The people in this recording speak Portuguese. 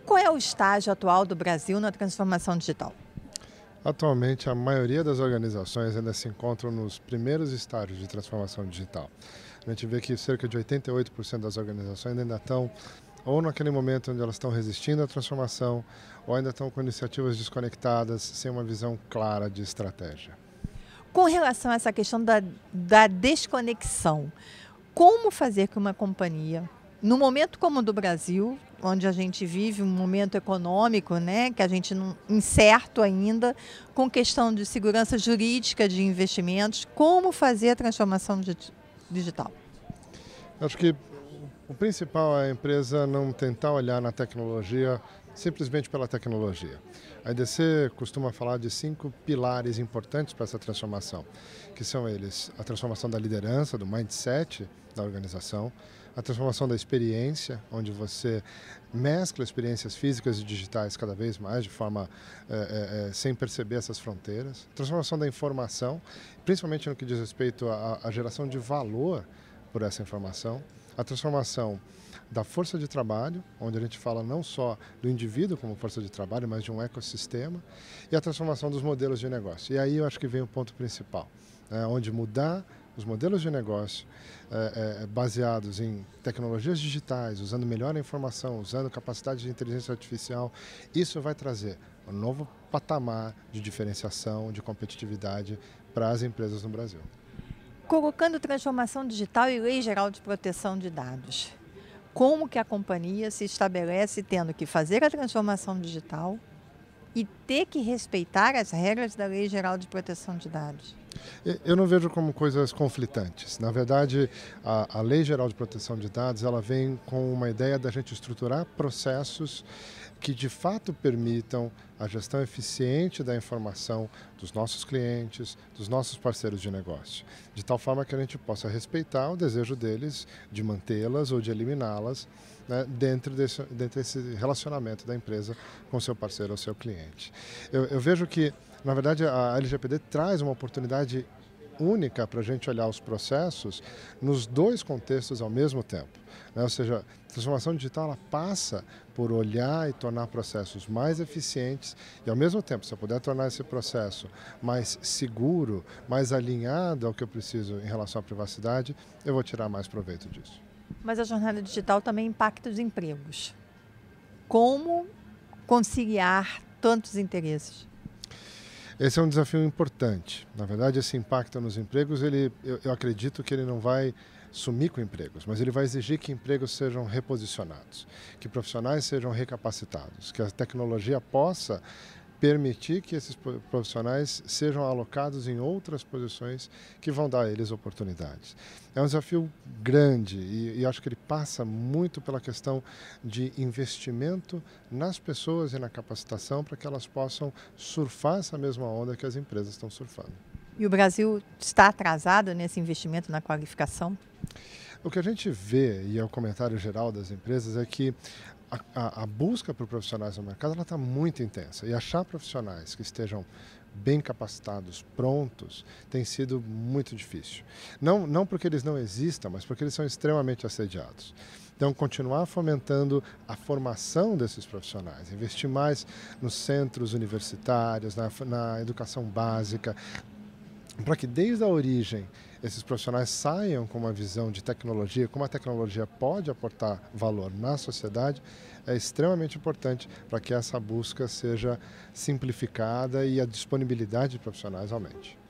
Qual é o estágio atual do Brasil na transformação digital? Atualmente, a maioria das organizações ainda se encontram nos primeiros estágios de transformação digital. A gente vê que cerca de 88% das organizações ainda estão ou naquele momento onde elas estão resistindo à transformação, ou ainda estão com iniciativas desconectadas, sem uma visão clara de estratégia. Com relação a essa questão da desconexão, como fazer que uma companhia, no momento como o do Brasil, onde a gente vive um momento econômico, né, que a gente não incerto ainda, com questão de segurança jurídica de investimentos, como fazer a transformação digital? Acho que o principal é a empresa não tentar olhar na tecnologia simplesmente pela tecnologia. A EDC costuma falar de 5 pilares importantes para essa transformação, que são eles: a transformação da liderança, do mindset da organização, a transformação da experiência, onde você mescla experiências físicas e digitais cada vez mais, de forma sem perceber essas fronteiras, a transformação da informação, principalmente no que diz respeito à geração de valor por essa informação, a transformação da força de trabalho, onde a gente fala não só do indivíduo como força de trabalho, mas de um ecossistema, e a transformação dos modelos de negócio. E aí eu acho que vem o ponto principal, onde mudar os modelos de negócio baseados em tecnologias digitais, usando melhor a informação, usando capacidade de inteligência artificial, isso vai trazer um novo patamar de diferenciação, de competitividade para as empresas no Brasil. Colocando transformação digital e lei geral de proteção de dados, como que a companhia se estabelece tendo que fazer a transformação digital e ter que respeitar as regras da Lei Geral de Proteção de Dados? Eu não vejo como coisas conflitantes. Na verdade, a Lei Geral de Proteção de Dados ela vem com uma ideia da gente estruturar processos que de fato permitam a gestão eficiente da informação dos nossos clientes, dos nossos parceiros de negócio, de tal forma que a gente possa respeitar o desejo deles de mantê-las ou de eliminá-las, né, dentro desse relacionamento da empresa com seu parceiro ou seu cliente. Eu vejo que, na verdade, a LGPD traz uma oportunidade única para a gente olhar os processos nos dois contextos ao mesmo tempo, né? Ou seja, a transformação digital ela passa por olhar e tornar processos mais eficientes e, ao mesmo tempo, se eu puder tornar esse processo mais seguro, mais alinhado ao que eu preciso em relação à privacidade, eu vou tirar mais proveito disso. Mas a jornada digital também impacta os empregos. Como conciliar tantos interesses? Esse é um desafio importante. Na verdade, esse impacto nos empregos, eu acredito que ele não vai sumir com empregos, mas ele vai exigir que empregos sejam reposicionados, que profissionais sejam recapacitados, que a tecnologia possa permitir que esses profissionais sejam alocados em outras posições que vão dar a eles oportunidades. É um desafio grande e acho que ele passa muito pela questão de investimento nas pessoas e na capacitação para que elas possam surfar essa mesma onda que as empresas estão surfando. E o Brasil está atrasado nesse investimento na qualificação? O que a gente vê, e é o comentário geral das empresas, é que a busca por profissionais no mercado está muito intensa e achar profissionais que estejam bem capacitados, prontos, tem sido muito difícil. Não porque eles não existam, mas porque eles são extremamente assediados. Então, continuar fomentando a formação desses profissionais, investir mais nos centros universitários, na educação básica, para que desde a origem esses profissionais saiam com uma visão de tecnologia, como a tecnologia pode aportar valor na sociedade, é extremamente importante para que essa busca seja simplificada e a disponibilidade de profissionais aumente.